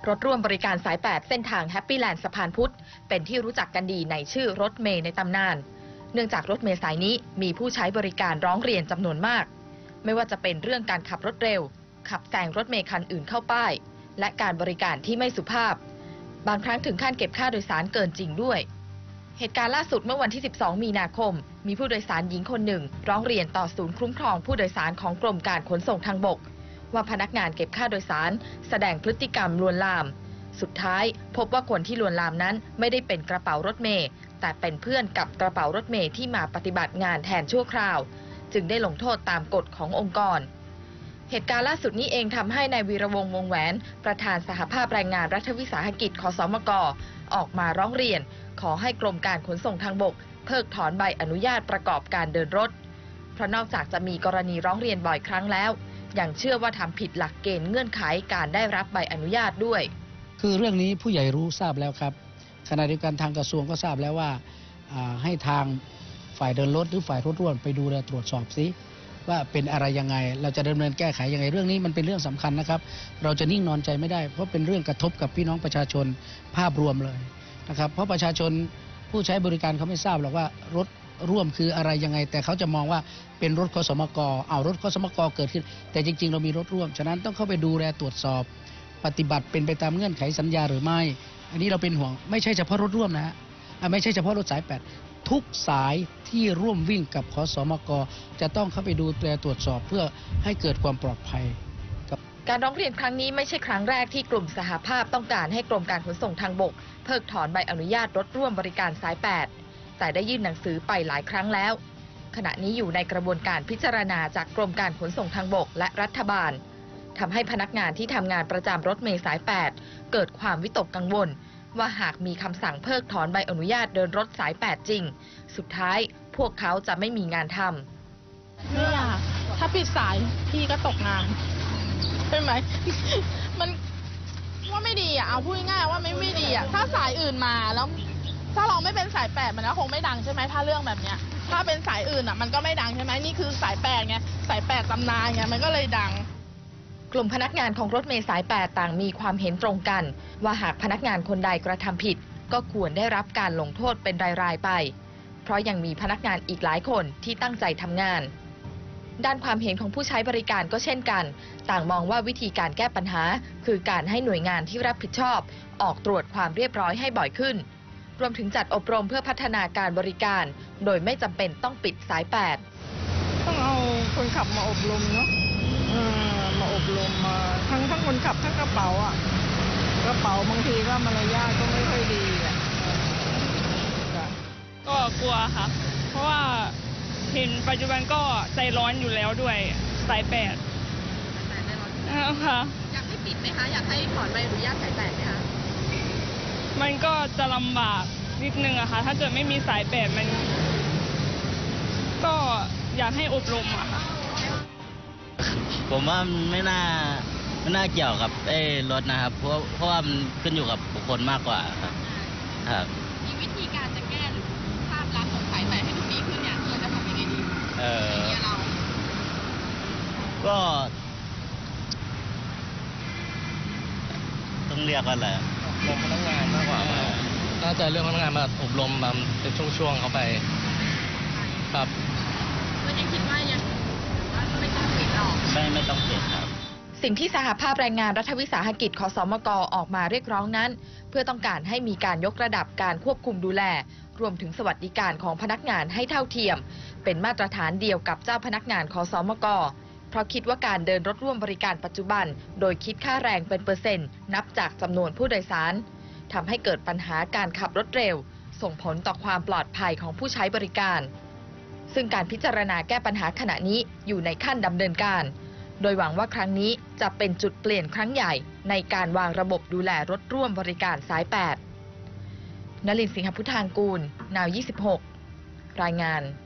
รถร่วมบริการสาย 8 เส้นทางแฮปปี้แลนด์สะพานพุทธเป็นที่รู้จักกันดีในชื่อรถเมล์ในตำนาน เนื่องจากรถเมล์สายนี้มีผู้ใช้บริการร้องเรียนจำนวนมากไม่ว่าจะเป็นเรื่องการขับรถเร็วขับแซงรถเมล์คันอื่นเข้าป้ายและการบริการที่ไม่สุภาพบางครั้งถึงขั้นเก็บค่าโดยสารเกินจริงด้วยเหตุการณ์ล่าสุดเมื่อวันที่ 12 มีนาคมมีผู้โดยสารหญิงคนหนึ่งร้องเรียนต่อศูนย์คุ้มครองผู้โดยสารของกรมการขนส่งทางบกว่าพนักงานเก็บค่าโดยสารแสดงพฤติกรรมลวนลามสุดท้ายพบว่าคนที่ลวนลามนั้นไม่ได้เป็นกระเป๋ารถเมล์แต่เป็นเพื่อนกับกระเป๋ารถเมล์ที่มาปฏิบัติงานแทนชั่วคราวจึงได้ลงโทษตามกฎขององค์กรเหตุการณ์ล่าสุดนี้เองทำให้นายวีระวงศ์วงแหวนประธานสหภาพแรงงานรัฐวิสาหกิจคสมกออกมาร้องเรียนขอให้กรมการขนส่งทางบกเพิกถอนใบอนุญาตประกอบการเดินรถเพราะนอกจากจะมีกรณีร้องเรียนบ่อยครั้งแล้วยังเชื่อว่าทำผิดหลักเกณฑ์เงื่อนไขการได้รับใบอนุญาตด้วยคือเรื่องนี้ผู้ใหญ่รู้ทราบแล้วครับขณะเดียวกันทางกระทรวงก็ทราบแล้วว่าให้ทางฝ่ายเดินรถหรือฝ่ายรถร่วมไปดูแลตรวจสอบซิว่าเป็นอะไรยังไงเราจะดำเนินแก้ไขยังไงเรื่องนี้มันเป็นเรื่องสำคัญนะครับเราจะนิ่งนอนใจไม่ได้เพราะเป็นเรื่องกระทบกับพี่น้องประชาชนภาพรวมเลยนะครับเพราะประชาชนผู้ใช้บริการเขาไม่ทราบหรอกว่ารถร่วมคืออะไรยังไงแต่เขาจะมองว่าเป็นรถคสมกเอารถคสมกเกิดขึ้นแต่จริงๆเรามีรถร่วมฉะนั้นต้องเข้าไปดูแลตรวจสอบปฏิบัติเป็นไปตามเงื่อนไขสัญญาหรือไม่อันนี้เราเป็นห่วงไม่ใช่เฉพาะรถร่วมนะฮะไม่ใช่เฉพาะรถสาย 8ทุกสายที่ร่วมวิ่งกับคสมกจะต้องเข้าไปดูแลตรวจสอบเพื่อให้เกิดความปลอดภัยการร้องเรียนครั้งนี้ไม่ใช่ครั้งแรกที่กลุ่มสหภาพต้องการให้กรมการขนส่งทางบกเพิกถอนใบอนุญาตรถร่วมบริการสาย 8แต่ได้ยื่นหนังสือไปหลายครั้งแล้วขณะนี้อยู่ในกระบวนการพิจารณาจากกรมการขนส่งทางบกและรัฐบาลทำให้พนักงานที่ทำงานประจำรถเมล์สาย 8เกิดความวิตกกังวลว่าหากมีคำสั่งเพิกถอนใบอนุญาตเดินรถสาย 8จริงสุดท้ายพวกเขาจะไม่มีงานทำไม่อยากถ้าปิดสายพี่ก็ตกงานใช่ไหม มันว่าไม่ดีอ่ะเอาพูดง่ายๆว่าไม่ดีอ่ะถ้าสายอื่นมาแล้วถ้าเราไม่เป็นสาย 8มันก็คงไม่ดังใช่ไหมถ้าเรื่องแบบเนี้ยถ้าเป็นสายอื่นอ่ะมันก็ไม่ดังใช่ไหมนี่คือสาย 8ไงสาย 8ตำนานไงมันก็เลยดังกลุ่มพนักงานของรถเมล์สาย 8ต่างมีความเห็นตรงกันว่าหากพนักงานคนใดกระทำผิดก็ควรได้รับการลงโทษเป็นรายๆไปเพราะยังมีพนักงานอีกหลายคนที่ตั้งใจทำงานด้านความเห็นของผู้ใช้บริการก็เช่นกันต่างมองว่าวิธีการแก้ปัญหาคือการให้หน่วยงานที่รับผิดชอบออกตรวจความเรียบร้อยให้บ่อยขึ้นรวมถึงจัดอบรมเพื่อพัฒนาการบริการโดยไม่จำเป็นต้องปิดสาย 8 ต้องเอาคนขับมาอบรมเนาะมาอบรมมาทั้งคนขับทั้งกระเป๋าอ่ะกระเป๋าบางทีก็มารยาทก็ไม่ค่อยดีอ่ะก็กลัวค่ะเพราะว่าเห็นปัจจุบันก็ใจร้อนอยู่แล้วด้วยสาย 8ค่ะอยากให้ปิดไหมคะอยากให้ถอนใบอนุญาตสาย 8ไหมคะมันก็จะลำบากนิดนึงอะค่ะถ้าเกิดไม่มีสาย 8มันก็อยากให้อบรมอะค่ะผมว่าไม่น่าเกี่ยวกับรถนะครับเพราะว่ามันขึ้นอยู่กับบุคคลมากกว่าครับมีวิธีการจะแก้หรือภาพลักษณ์ของสาย 8ให้ดูดีขึ้นเนี่ยเราจะทำยังไงดีก็ต้องเรียกว่าอะไรพนักงานมากกว่าน่าจะเรื่องพนักงานมาอบรมมาเป็นช่วงๆเขาไปครับก็ยังคิดว่ายังไม่ต้องปิดหรอกไม่ต้องปิดครับสิ่งที่สหภาพแรงงานรัฐวิสาหกิจคสมกออกมาเรียกร้องนั้นเพื่อต้องการให้มีการยกระดับการควบคุมดูแลรวมถึงสวัสดิการของพนักงานให้เท่าเทียมเป็นมาตรฐานเดียวกับเจ้าพนักงานคสมกเพราะคิดว่าการเดินรถร่วมบริการปัจจุบันโดยคิดค่าแรงเป็นเปอร์เซ็นต์นับจากจำนวนผู้โดยสารทำให้เกิดปัญหาการขับรถเร็วส่งผลต่อความปลอดภัยของผู้ใช้บริการซึ่งการพิจารณาแก้ปัญหาขณะนี้อยู่ในขั้นดำเนินการโดยหวังว่าครั้งนี้จะเป็นจุดเปลี่ยนครั้งใหญ่ในการวางระบบดูแลรถร่วมบริการสาย 8 นลินทร์ สิงหพุทธางกูล Now 26 รายงาน